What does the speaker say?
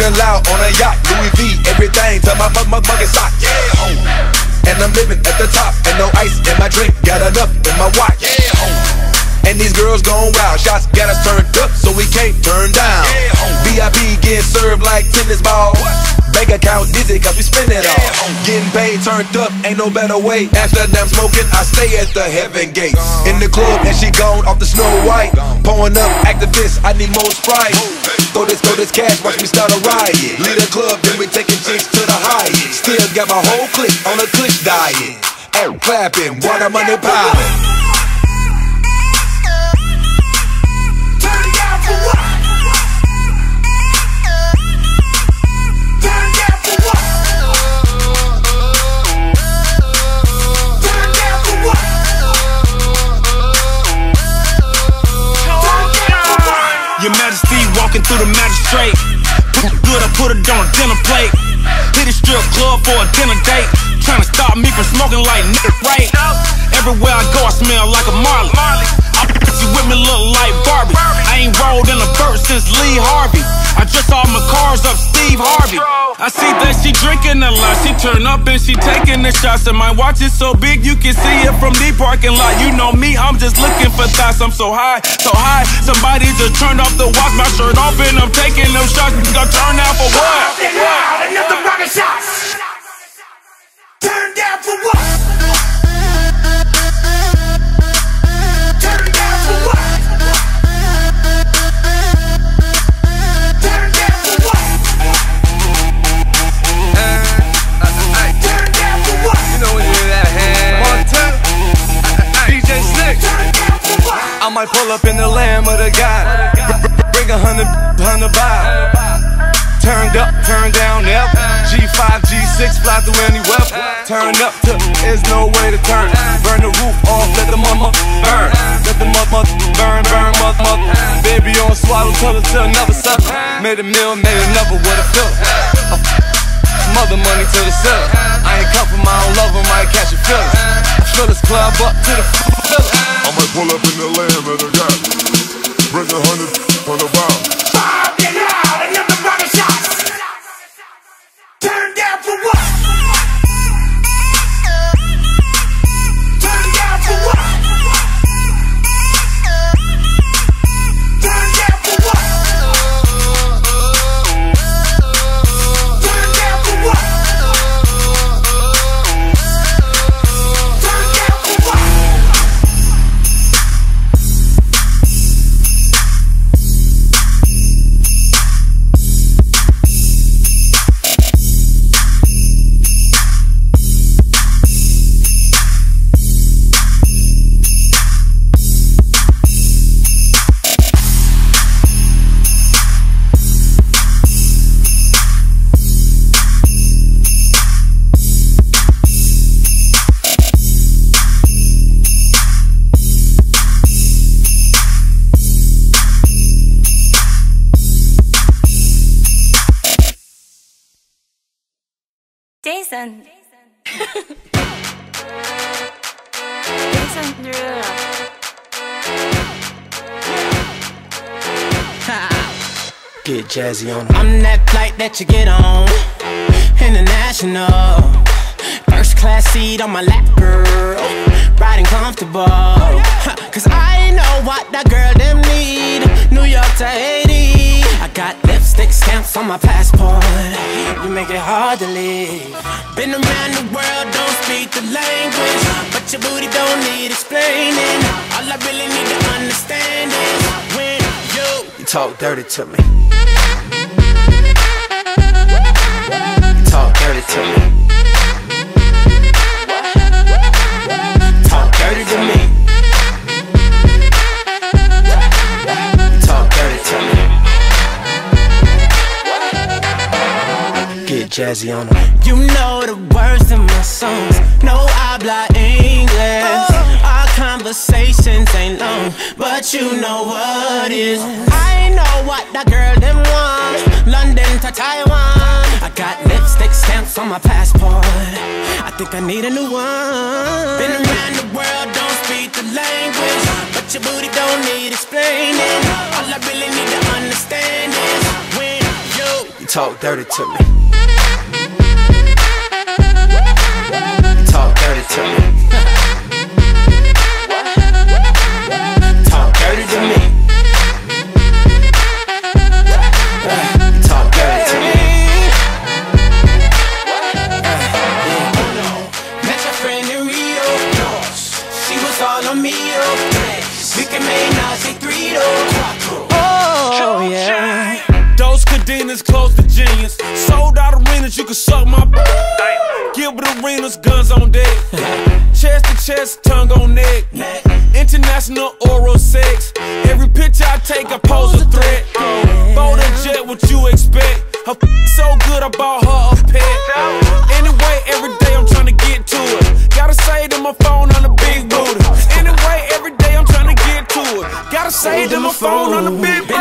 living loud on a yacht, Louis V, everything to my motherfucking sock. Yeah, ho. And I'm living at the top, and no ice in my drink, got enough in my watch. Yeah, ho. And these girls gone wild, shots got us turned up, so we can't turn down. Yeah, ho. VIP getting served like tennis balls. Bank account dizzy cause we spend it all. Getting paid, turned up, ain't no better way. Amsterdam smoking, I stay at the heaven gates. In the club and she gone off the Snow White. Pouring up activists, I need more Sprite. Throw this cash, watch me start a riot. Lead a club, then we taking chicks to the highest. Still got my whole clique on a click diet. And clapping, water money piling. Your Majesty walking through the magistrate. Good, I put it on a dinner plate. Hit a strip club for a dinner date. Trying to stop me from smoking like nigga, right? Everywhere I go I smell like a Marley. You with me look like Barbie. I ain't rolled in a bird since Lee Harvey. I dress all my cars up Steve Harvey. I see that she drinking a lot. She turn up and she taking the shots. And my watch is so big you can see it from the parking lot. You know me, I'm just looking for thoughts. I'm so high, so high. Somebody just turned off the watch, my shirt off, and I'm taking them shots. You gonna turn out for what? Another rocket shots. Turn down for what? Turn down for what? Turn down for what? Turn down for what? You know when you hear that hand. 1, 2. DJ Slick. Turn down for what? I might pull up in the Lamb of the God. Bring 100 by. Turned up, turned down, yep. G5, G6, fly through any weapon. Turn up to, there's no way to turn. Burn the roof off, let the mama burn. Let the mother burn, mother. Baby on swallow, tell her to another sucker. Made a meal, made another with a filler. Mother money to the cellar. I ain't come from my own love, I might catch a feeling. I fill this club up to the filler. I might pull up in the Lamb of the God. Bring 100 on the bomb. Turn down for what? Turn down for what? Turn down for what? Turn down for what? Turn down for what? Jason. Jason Derulo. Get jazzy on. I'm that flight that you get on, international. First class seat on my lap, girl. Riding comfortable. Cause I know what that girl them need. New York to Haiti. I got lipstick stamps on my passport. You make it hard to leave. Been around the world, don't speak the language, but your booty don't need explaining. All I really need to understand is when you talk dirty to me. You talk dirty to me. Talk dirty to me. You talk dirty to me. Get jazzy on them. You know the words in my songs. No habla English. Our conversations ain't long, but you know what is. I know what that girl them want. London to Taiwan. I got lipstick stamps on my passport. I think I need a new one. Been around the world, don't speak the language, but your booty don't need explaining. All I really need to understand is when you talk dirty to me. Talk dirty to me. Talk dirty to me. Talk dirty to me. Met your friend in Rio. She was all on me. We can make Nazi 3 Oh yeah. Those cadenas close to genius. Sold out arenas, you can suck my Gilbert Arenas, guns on deck. Chest to chest, tongue on neck. International oral sex. Every picture I take, I pose a threat. Bold and jet, what you expect? Her so good, I bought her a pet. Anyway, every day I'm trying to get to it. Gotta say to my phone on the big booty. Anyway, every day I'm trying to get to it. Gotta say to my phone on the big booty.